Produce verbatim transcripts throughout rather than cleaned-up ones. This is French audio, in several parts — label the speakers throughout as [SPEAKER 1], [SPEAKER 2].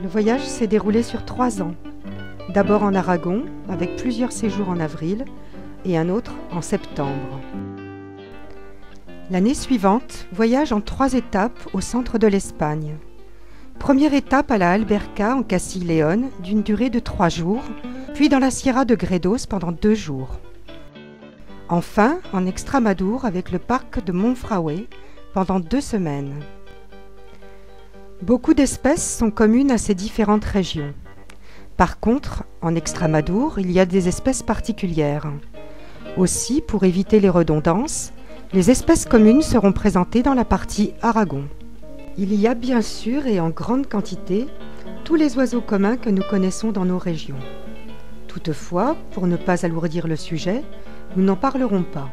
[SPEAKER 1] voyage s'est déroulé sur trois ans. D'abord en Aragon, avec plusieurs séjours en avril, et un autre en septembre. L'année suivante, voyage en trois étapes au centre de l'Espagne. Première étape à la Alberca en Castille-Léon, d'une durée de trois jours, puis dans la Sierra de Gredos pendant deux jours. Enfin, en Extremadure avec le parc de Monfragüe pendant deux semaines. Beaucoup d'espèces sont communes à ces différentes régions. Par contre, en Extremadure, il y a des espèces particulières. Aussi, pour éviter les redondances, les espèces communes seront présentées dans la partie Aragon. Il y a bien sûr et en grande quantité tous les oiseaux communs que nous connaissons dans nos régions. Toutefois, pour ne pas alourdir le sujet, nous n'en parlerons pas.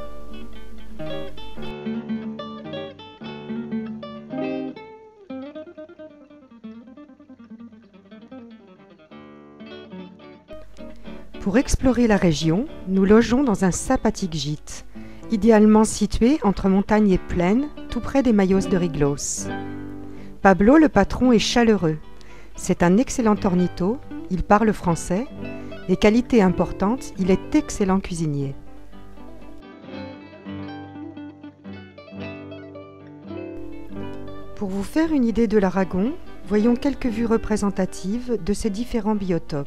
[SPEAKER 1] Pour explorer la région, nous logeons dans un sympathique gîte, idéalement situé entre montagne et plaine, tout près des Mayos de Riglos. Pablo, le patron, est chaleureux. C'est un excellent ornitho, il parle français, et qualité importante, il est excellent cuisinier. Pour vous faire une idée de l'Aragon, voyons quelques vues représentatives de ces différents biotopes.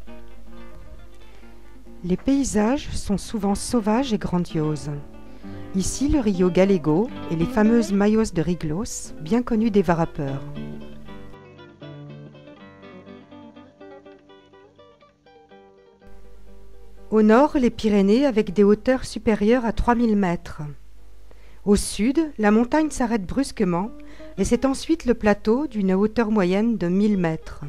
[SPEAKER 1] Les paysages sont souvent sauvages et grandioses. Ici, le Rio Galego et les fameuses Mayos de Riglos, bien connues des varapeurs. Au nord, les Pyrénées avec des hauteurs supérieures à trois mille mètres. Au sud, la montagne s'arrête brusquement et c'est ensuite le plateau d'une hauteur moyenne de mille mètres.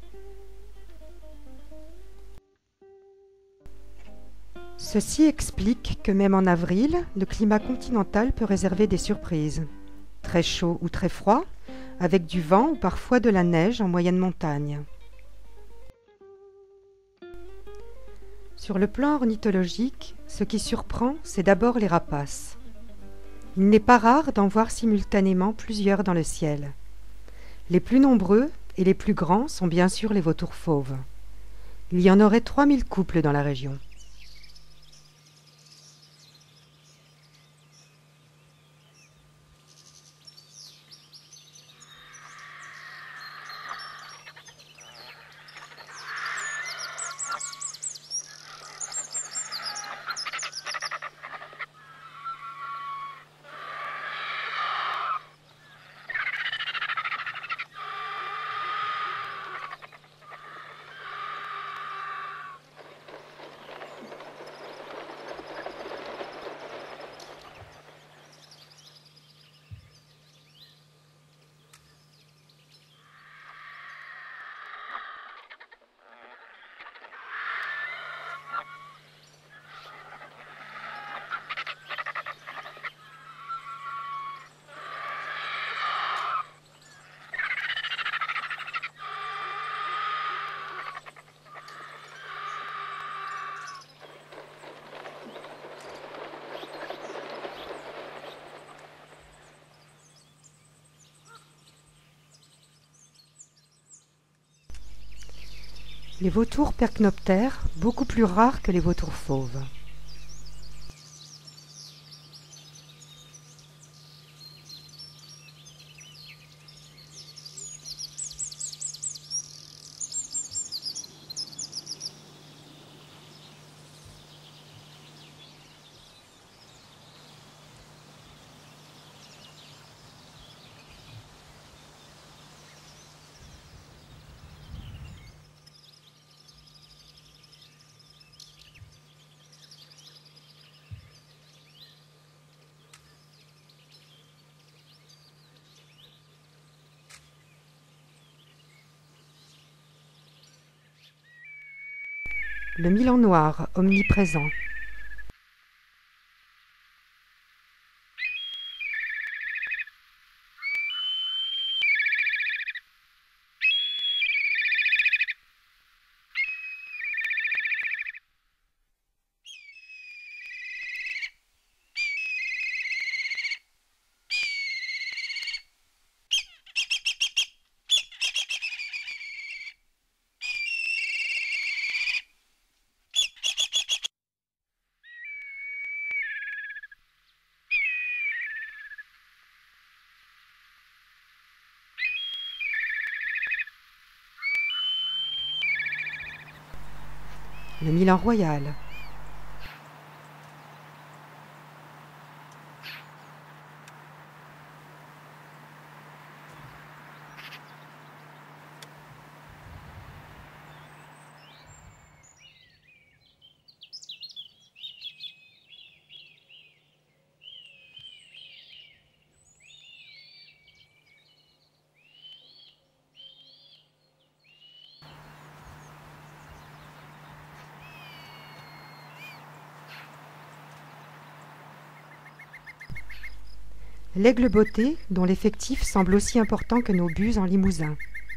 [SPEAKER 1] Ceci explique que même en avril, le climat continental peut réserver des surprises. Très chaud ou très froid, avec du vent ou parfois de la neige en moyenne montagne. Sur le plan ornithologique, ce qui surprend, c'est d'abord les rapaces. Il n'est pas rare d'en voir simultanément plusieurs dans le ciel. Les plus nombreux et les plus grands sont bien sûr les vautours fauves. Il y en aurait trois mille couples dans la région. Les vautours percnoptères, beaucoup plus rares que les vautours fauves. Le milan noir, omniprésent. le Milan royal. L'Aigle Beauté, dont l'effectif semble aussi important que nos bus en Limousin.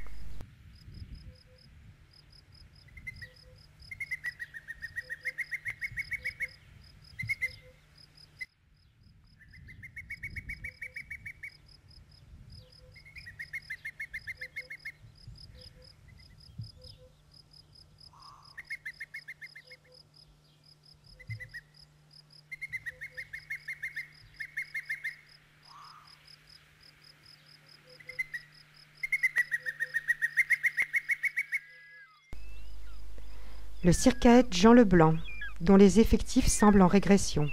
[SPEAKER 1] Le circaète Jean Leblanc, dont les effectifs semblent en régression.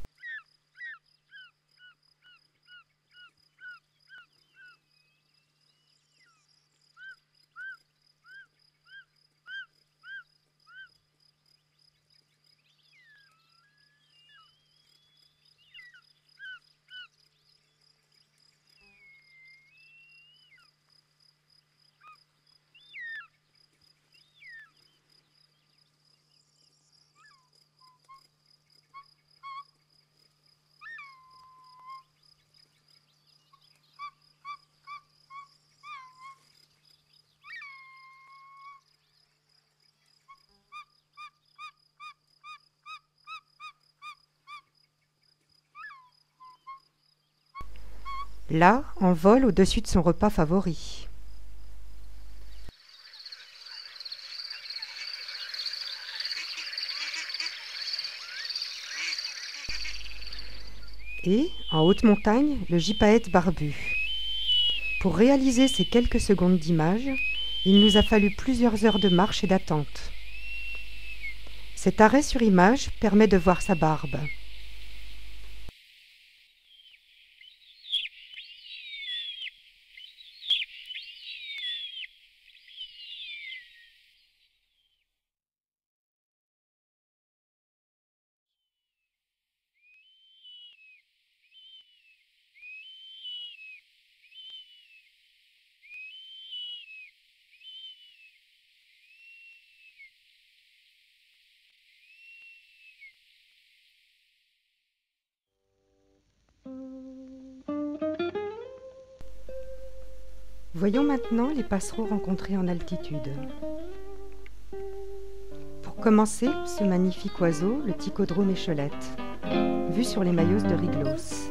[SPEAKER 1] Là, en vol au-dessus de son repas favori. Et, en haute montagne, le gypaète barbu. Pour réaliser ces quelques secondes d'image, il nous a fallu plusieurs heures de marche et d'attente. Cet arrêt sur image permet de voir sa barbe. Voyons maintenant les passereaux rencontrés en altitude. Pour commencer, ce magnifique oiseau, le Ticodrome échelette, vu sur les Maillots de Riglos.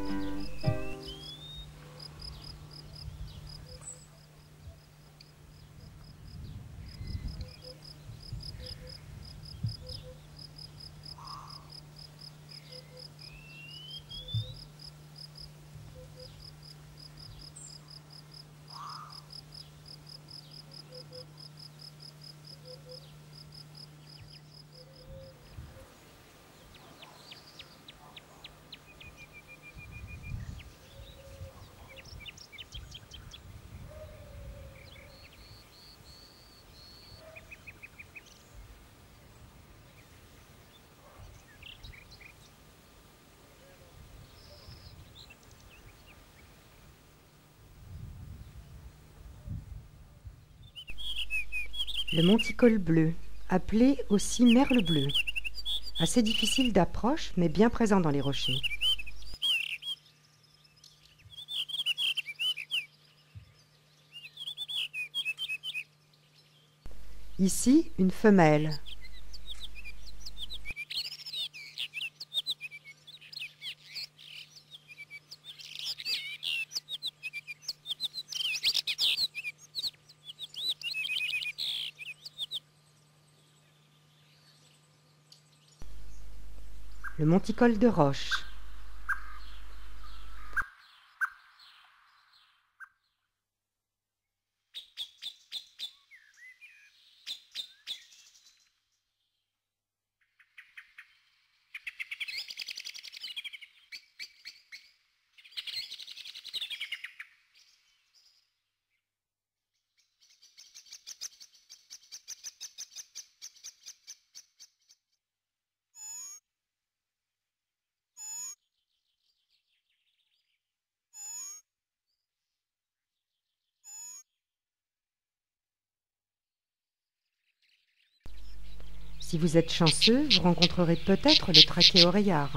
[SPEAKER 1] Le monticole bleu, appelé aussi merle bleu. Assez difficile d'approche, mais bien présent dans les rochers. Ici, une femelle. Le monticole de roche. Si vous êtes chanceux, vous rencontrerez peut-être le trachéoréard.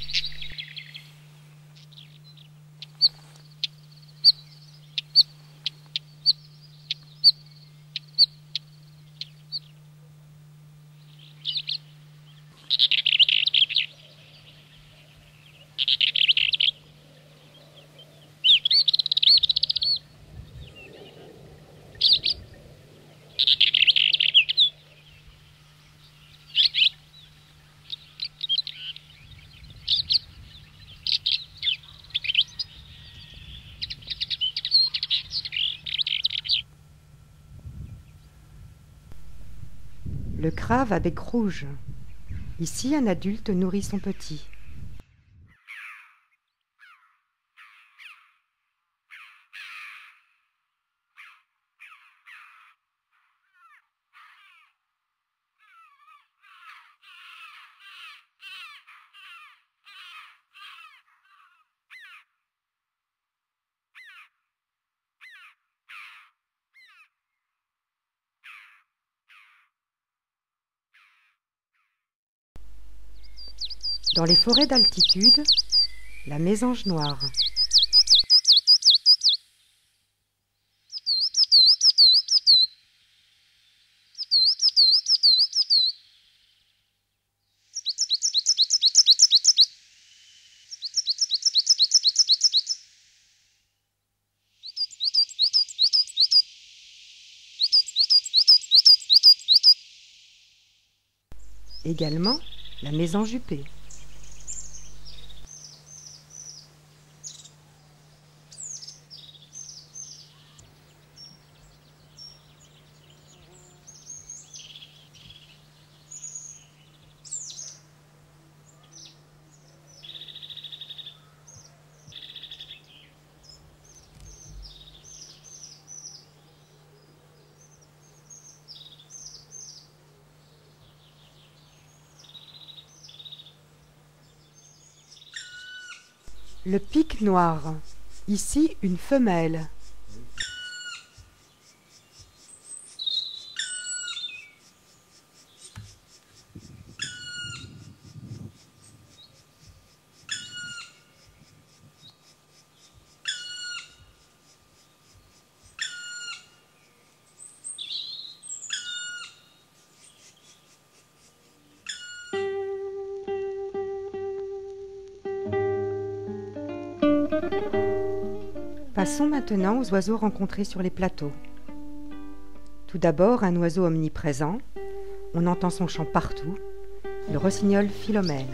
[SPEAKER 1] Le crave à bec rouge. Ici, un adulte nourrit son petit. Dans les forêts d'altitude, la mésange noire. Également, la mésange huppée. Le pic noir. Ici, une femelle. Passons maintenant aux oiseaux rencontrés sur les plateaux. Tout d'abord, un oiseau omniprésent. On entend son chant partout, le rossignol philomèle.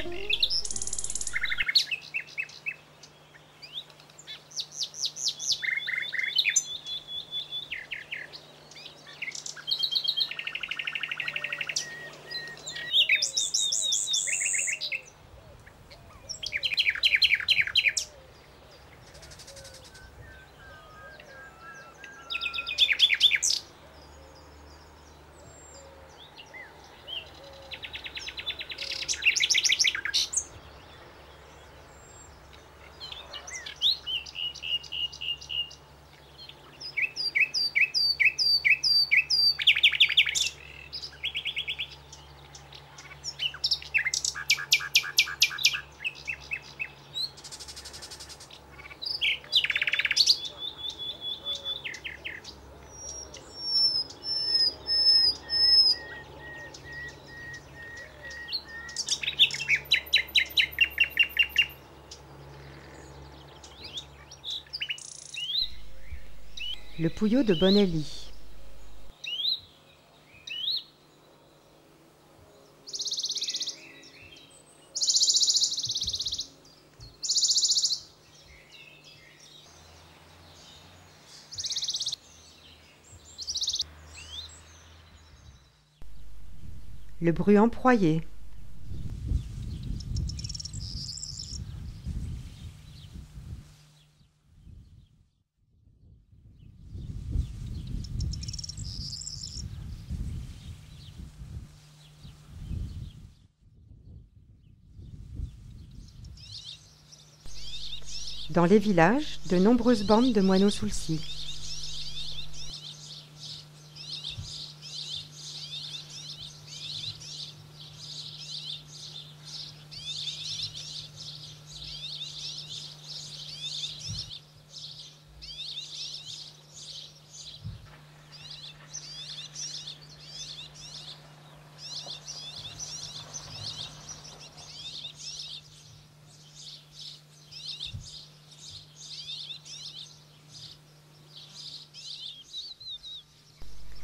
[SPEAKER 1] Le pouillot de Bonelli. Le bruant proyé. Dans les villages, de nombreuses bandes de moineaux sous le scie.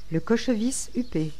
[SPEAKER 1] Le cochevis huppé.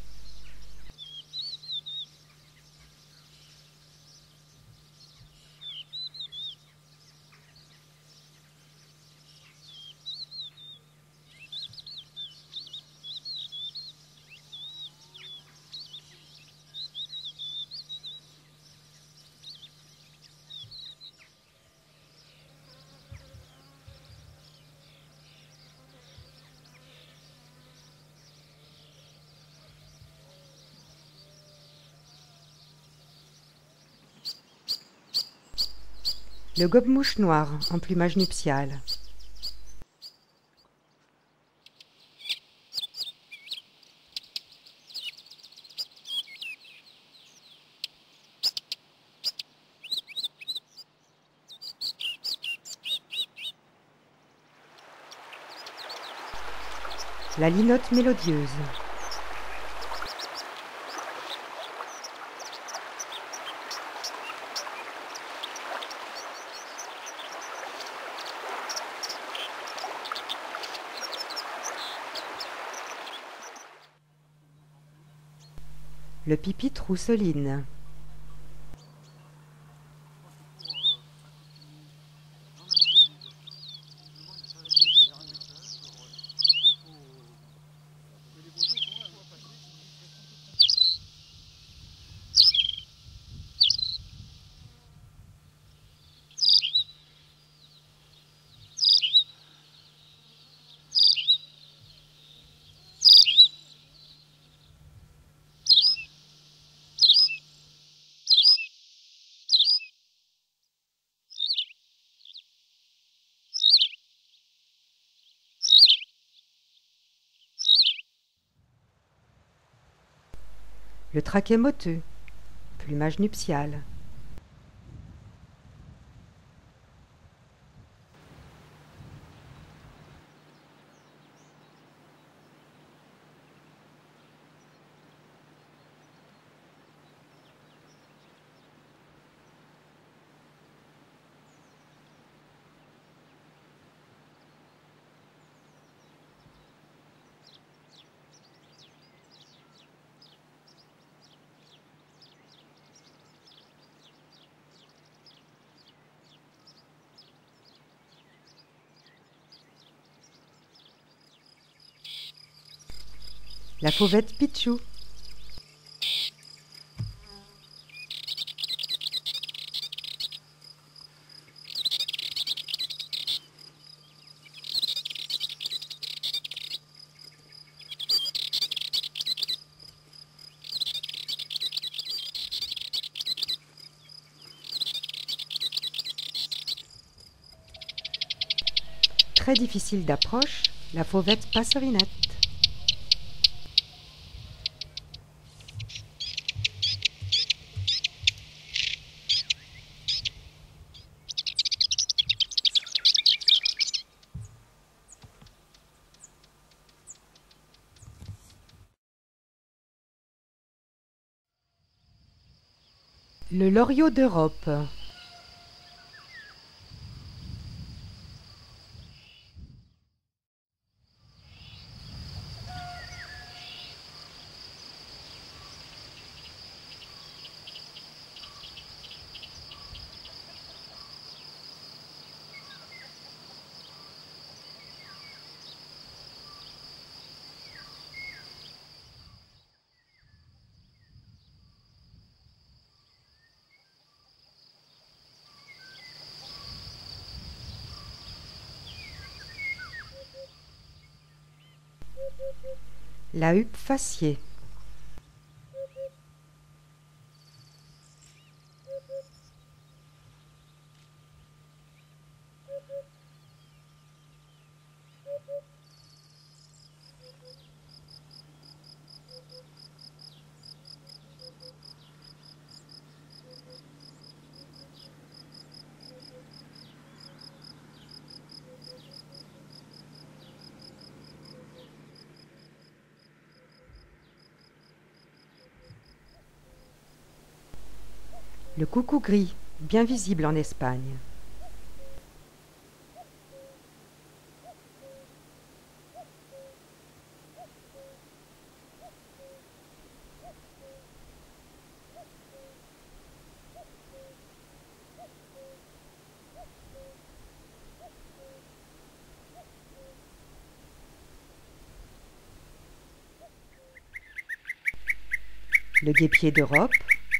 [SPEAKER 1] Le gobe-mouche noir en plumage nuptial. La linotte mélodieuse. Le pipit rousseline. Le traquet moteux, plumage nuptial. La fauvette pitchou. Très difficile d'approche, la fauvette passerinette. Le loriot d'Europe. La huppe faciée. Le coucou gris, bien visible en Espagne. le guêpier d'Europe,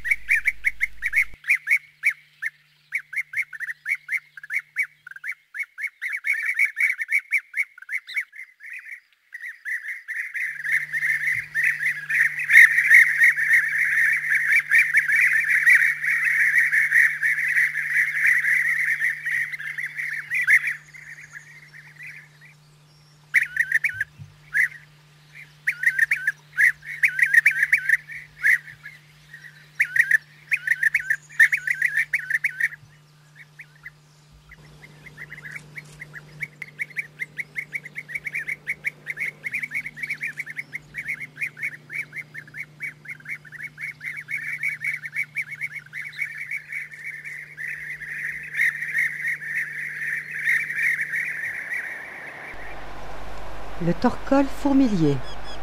[SPEAKER 1] le torcol fourmilier.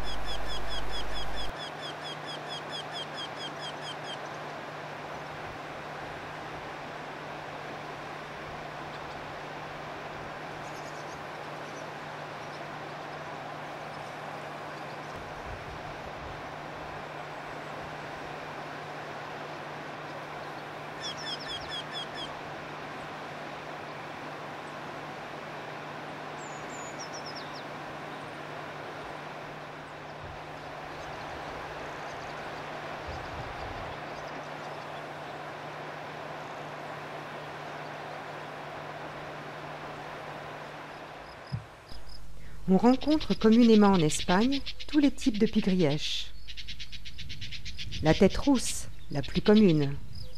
[SPEAKER 1] On rencontre communément en Espagne tous les types de pigrièches. La tête rousse, la plus commune.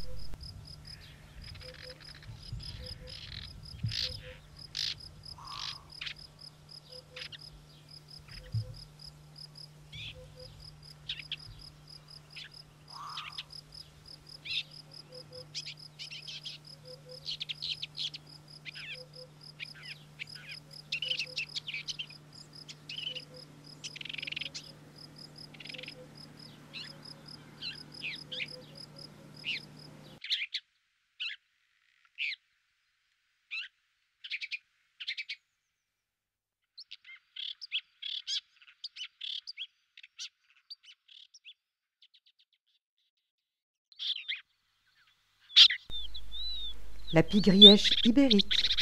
[SPEAKER 1] La pigrièche ibérique.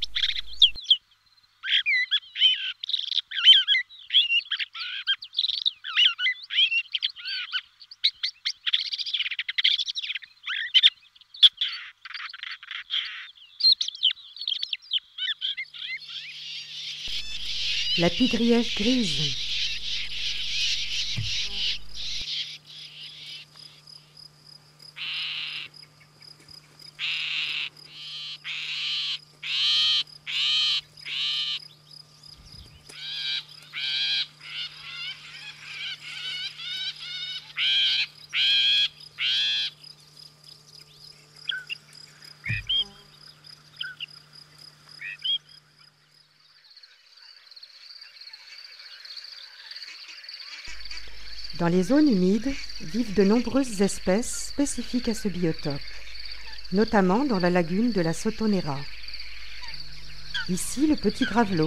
[SPEAKER 1] La pigrièche grise. Dans les zones humides vivent de nombreuses espèces spécifiques à ce biotope, notamment dans la lagune de la Sotonera. Ici, le petit gravelot.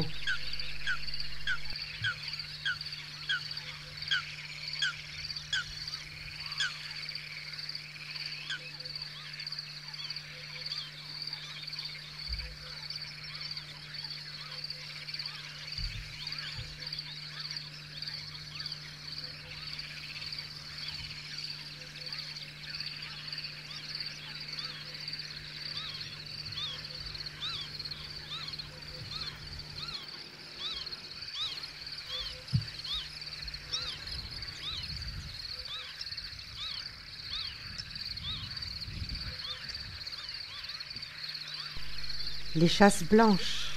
[SPEAKER 1] Les chasses blanches.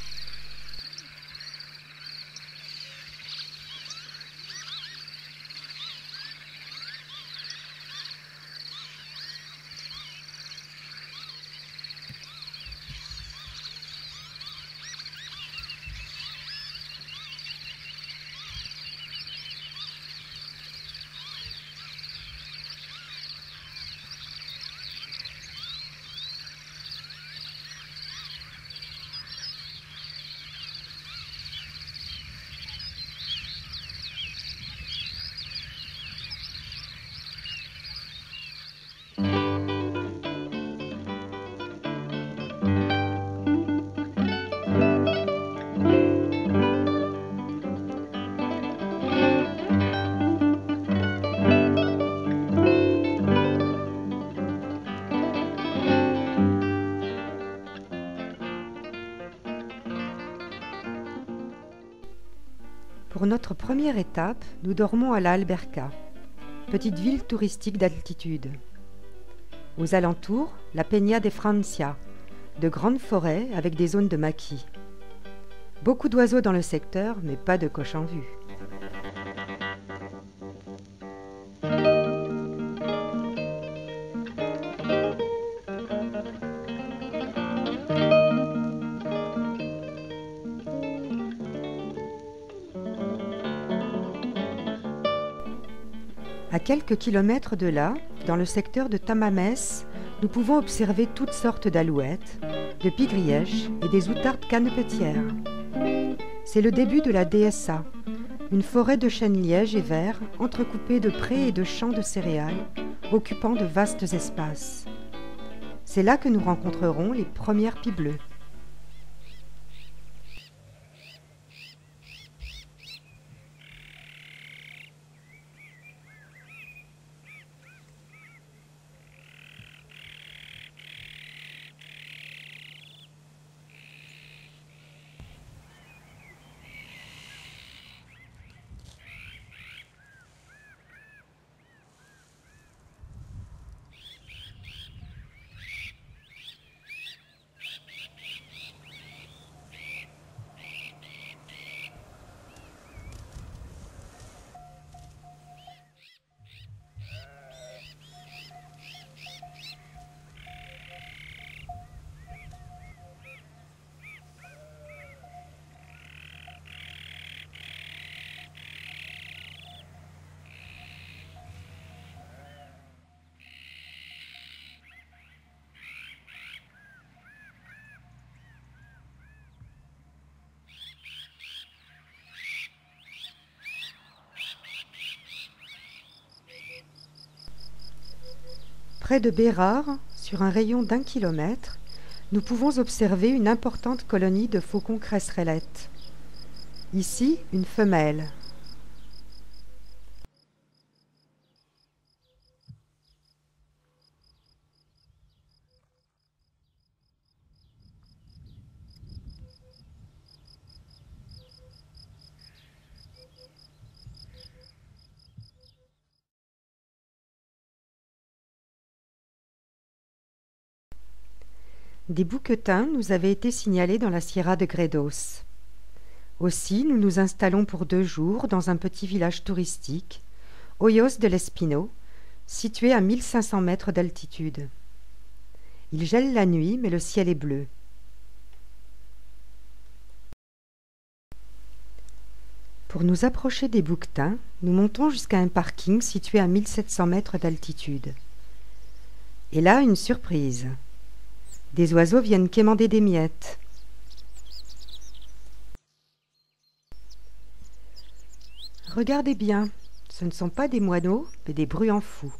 [SPEAKER 1] Pour notre première étape, nous dormons à La Alberca, petite ville touristique d'altitude. Aux alentours, la Peña de Francia, de grandes forêts avec des zones de maquis. Beaucoup d'oiseaux dans le secteur, mais pas de coqs en vue. À quelques kilomètres de là, dans le secteur de Tamames, nous pouvons observer toutes sortes d'alouettes, de pie-grièches et des outardes canepetières. C'est le début de la D S A, une forêt de chênes lièges et verts entrecoupée de prés et de champs de céréales, occupant de vastes espaces. C'est là que nous rencontrerons les premières pies bleues. Près de Bérard, sur un rayon d'un kilomètre, nous pouvons observer une importante colonie de faucons cresserellettes. Ici, une femelle. Des bouquetins nous avaient été signalés dans la Sierra de Gredos. Aussi, nous nous installons pour deux jours dans un petit village touristique, Hoyos de l'Espino, situé à mille cinq cents mètres d'altitude. Il gèle la nuit, mais le ciel est bleu. Pour nous approcher des bouquetins, nous montons jusqu'à un parking situé à mille sept cents mètres d'altitude. Et là, une surprise. Des oiseaux viennent quémander des miettes. Regardez bien, ce ne sont pas des moineaux, mais des bruants fous.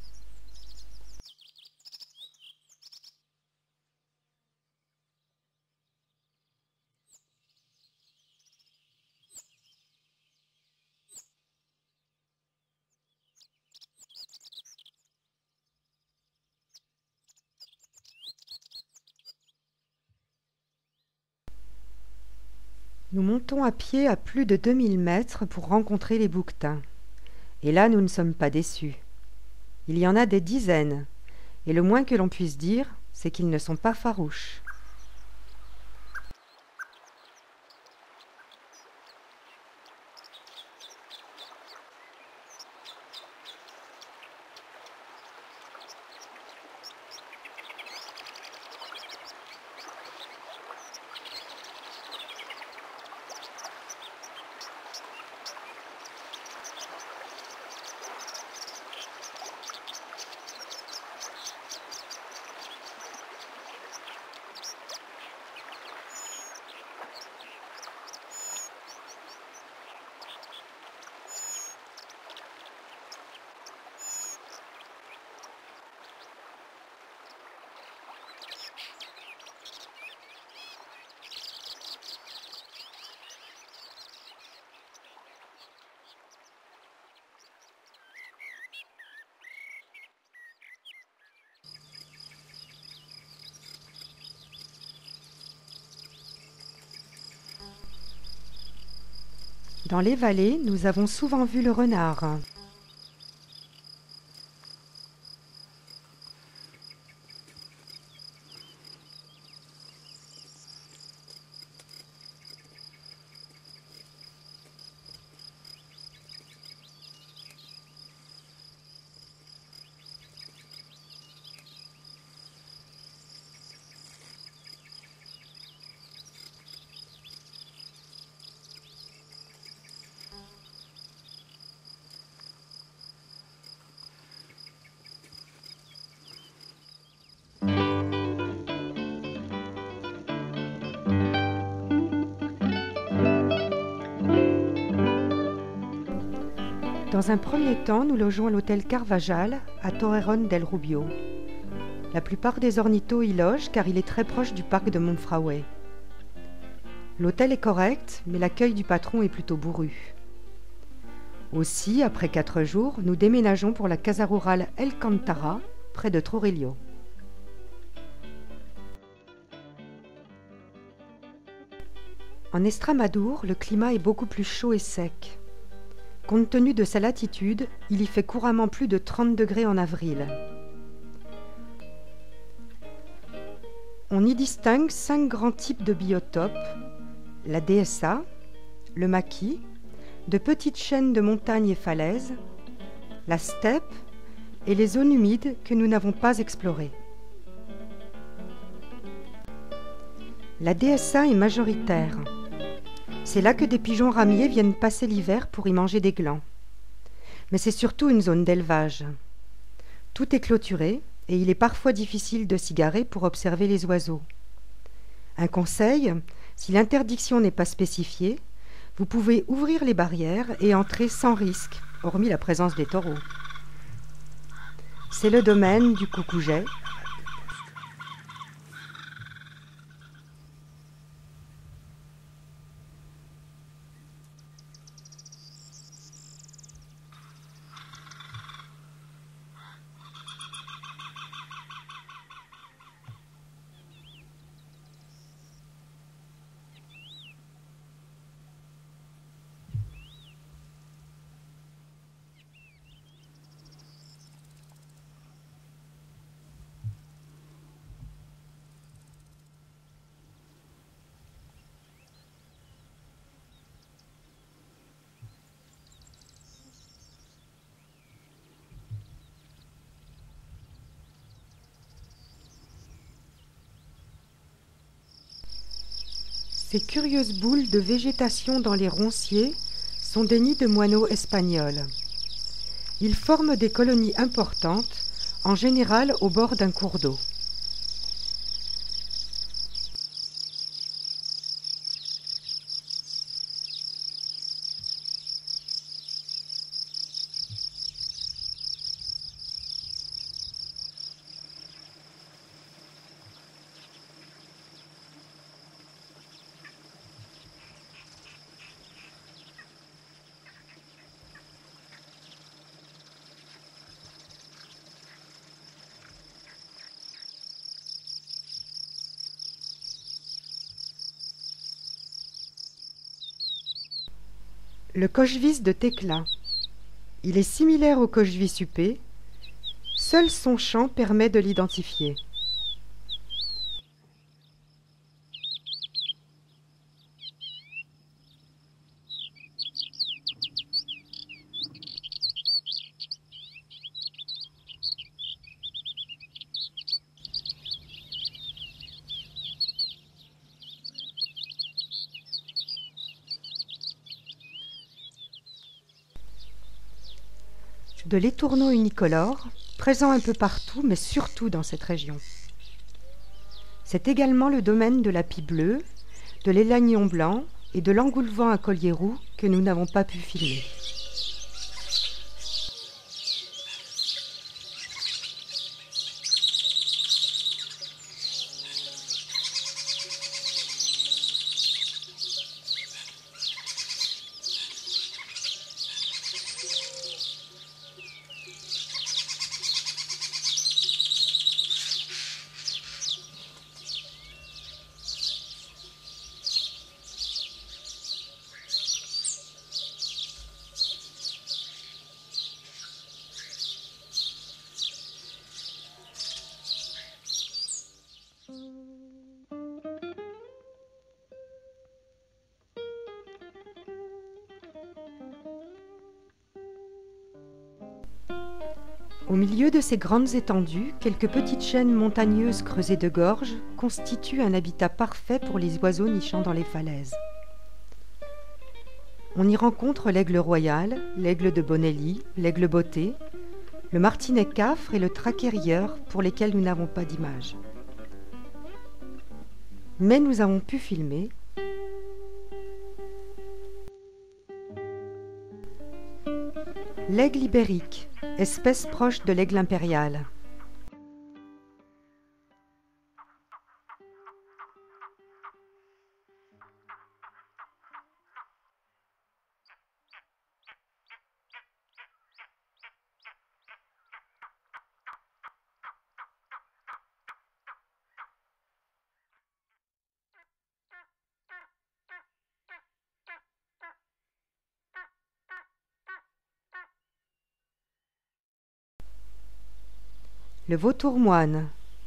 [SPEAKER 1] Nous montons à pied à plus de deux mille mètres pour rencontrer les bouquetins. Et là, nous ne sommes pas déçus. Il y en a des dizaines, et le moins que l'on puisse dire, c'est qu'ils ne sont pas farouches. Dans les vallées, nous avons souvent vu le renard. Dans un premier temps, nous logeons à l'hôtel Carvajal, à Torrejón del Rubio. La plupart des ornithos y logent car il est très proche du parc de Monfragüe. L'hôtel est correct, mais l'accueil du patron est plutôt bourru. Aussi, après quatre jours, nous déménageons pour la Casa Rural El Cantara, près de Trujillo. En Estrémadure, le climat est beaucoup plus chaud et sec. Compte tenu de sa latitude, il y fait couramment plus de trente degrés en avril. On y distingue cinq grands types de biotopes, la dehesa, le maquis, de petites chaînes de montagnes et falaises, la steppe et les zones humides que nous n'avons pas explorées. La dehesa est majoritaire. C'est là que des pigeons ramiers viennent passer l'hiver pour y manger des glands. Mais c'est surtout une zone d'élevage. Tout est clôturé et il est parfois difficile de s'y garer pour observer les oiseaux. Un conseil, si l'interdiction n'est pas spécifiée, vous pouvez ouvrir les barrières et entrer sans risque, hormis la présence des taureaux. C'est le domaine du Cucujé. Ces curieuses boules de végétation dans les ronciers sont des nids de moineaux espagnols. Ils forment des colonies importantes, en général au bord d'un cours d'eau. Le cochevis de Tecla. Il est similaire au cochevis huppé, seul son chant permet de l'identifier. De l'étourneau unicolore, présent un peu partout, mais surtout dans cette région. C'est également le domaine de la pie bleue, de l'élagnon blanc et de l'engoulevent à collier roux que nous n'avons pas pu filmer. Au milieu de ces grandes étendues, quelques petites chaînes montagneuses creusées de gorges constituent un habitat parfait pour les oiseaux nichant dans les falaises. On y rencontre l'aigle royal, l'aigle de Bonelli, l'aigle botté, le martinet cafre et le traquet-rieur pour lesquels nous n'avons pas d'image. Mais nous avons pu filmer l'aigle ibérique, espèce proche de l'aigle impérial. Le vautour moine.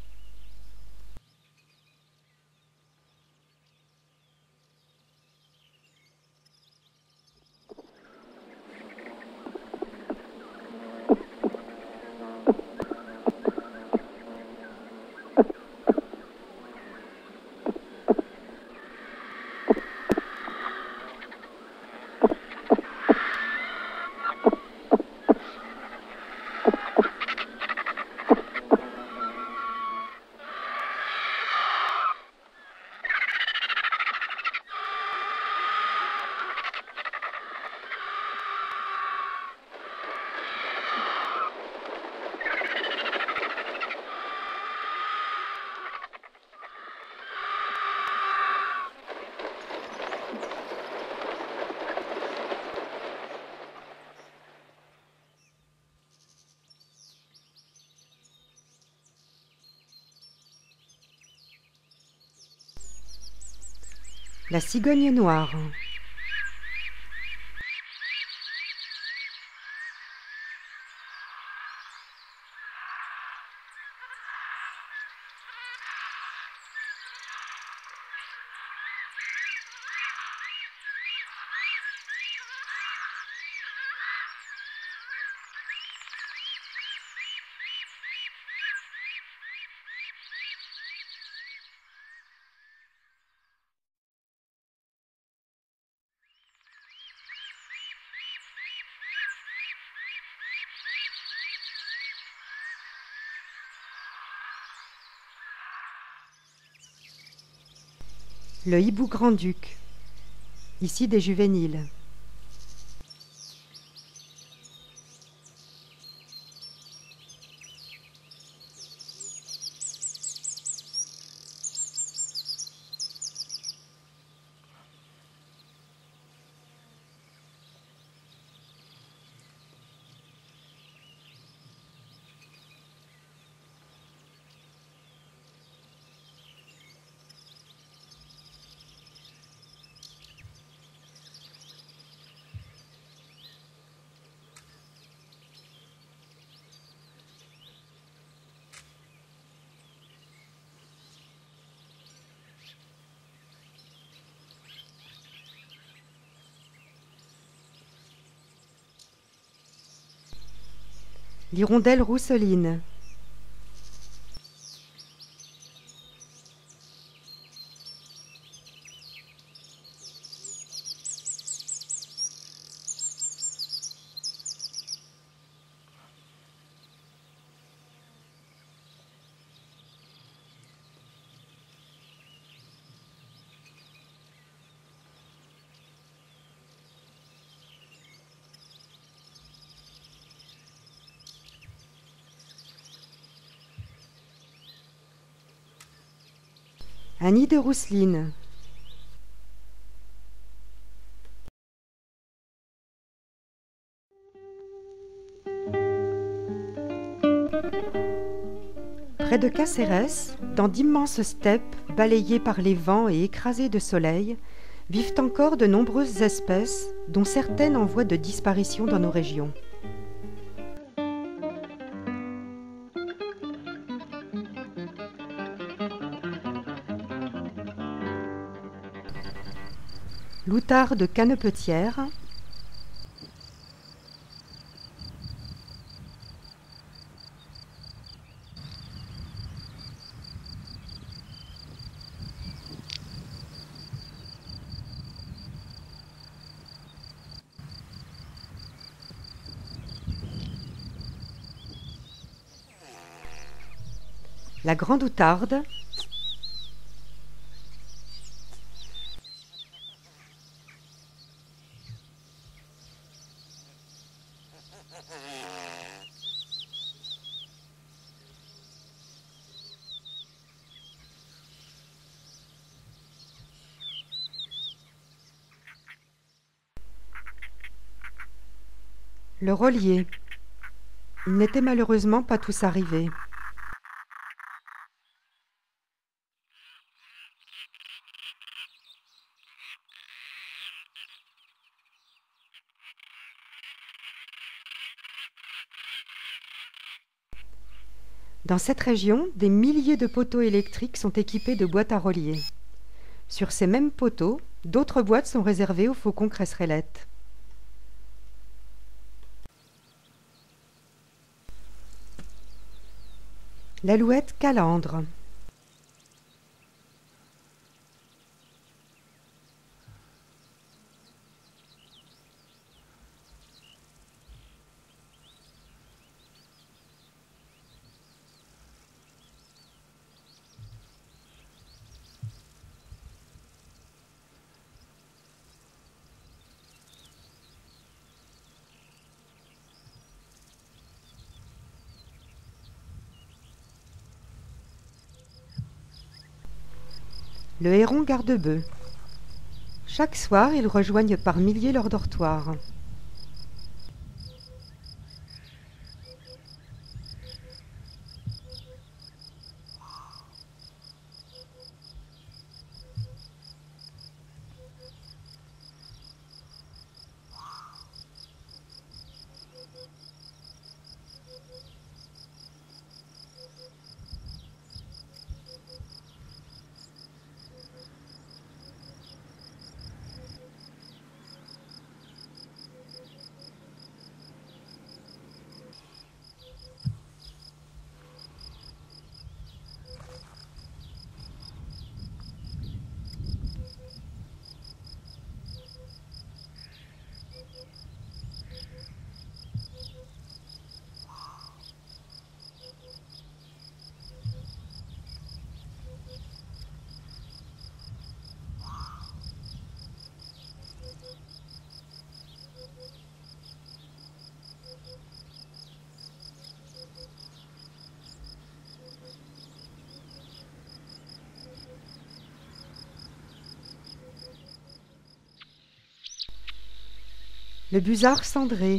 [SPEAKER 1] La cigogne noire. Le hibou grand-duc, ici des juvéniles. L'hirondelle rousseline. Un nid de rousseline. Près de Cacérès, dans d'immenses steppes balayées par les vents et écrasées de soleil, vivent encore de nombreuses espèces, dont certaines en voie de disparition dans nos régions. L'outarde cannepetière, La grande outarde, le rollier. Ils n'étaient malheureusement pas tous arrivés. Dans cette région, des milliers de poteaux électriques sont équipés de boîtes à relier. Sur ces mêmes poteaux, d'autres boîtes sont réservées aux faucons cresserellettes. L'alouette calandre. Le héron garde-bœuf. Chaque soir, ils rejoignent par milliers leur dortoir. Le busard cendré.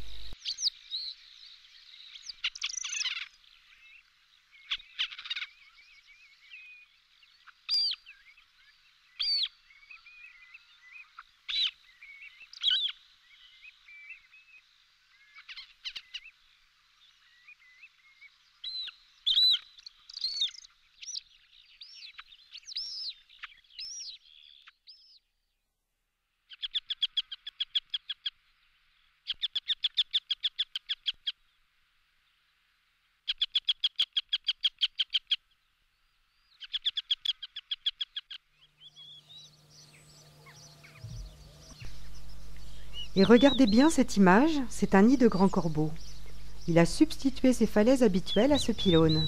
[SPEAKER 1] Et regardez bien cette image, c'est un nid de grand corbeau. Il a substitué ses falaises habituelles à ce pylône.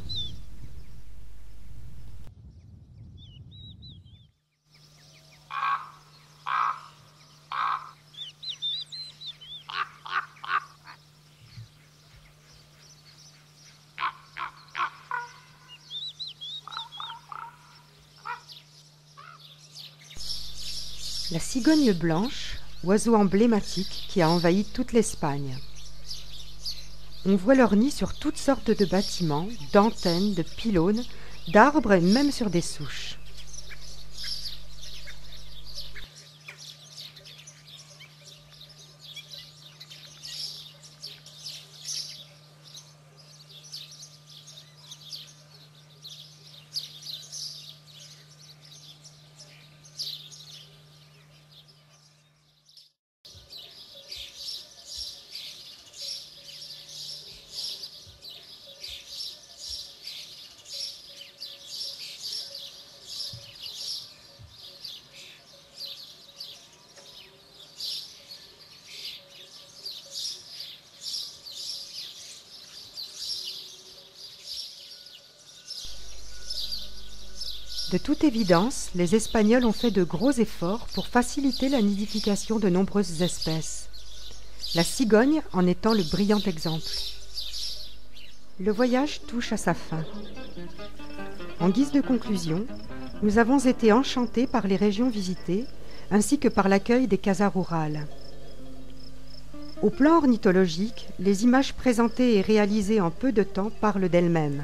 [SPEAKER 1] La cigogne blanche, oiseau emblématique qui a envahi toute l'Espagne. On voit leurs nids sur toutes sortes de bâtiments, d'antennes, de pylônes, d'arbres et même sur des souches. De toute évidence, les Espagnols ont fait de gros efforts pour faciliter la nidification de nombreuses espèces. La cigogne en étant le brillant exemple. Le voyage touche à sa fin. En guise de conclusion, nous avons été enchantés par les régions visitées, ainsi que par l'accueil des casas rurales. Au plan ornithologique, les images présentées et réalisées en peu de temps parlent d'elles-mêmes.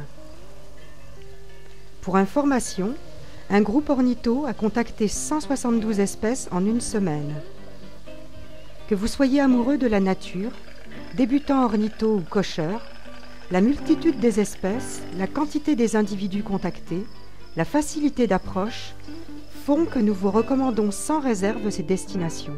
[SPEAKER 1] Pour information, un groupe ornitho a contacté cent soixante-douze espèces en une semaine. Que vous soyez amoureux de la nature, débutant ornitho ou cocheur, la multitude des espèces, la quantité des individus contactés, la facilité d'approche font que nous vous recommandons sans réserve ces destinations.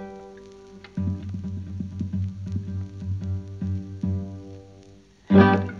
[SPEAKER 2] Thank you.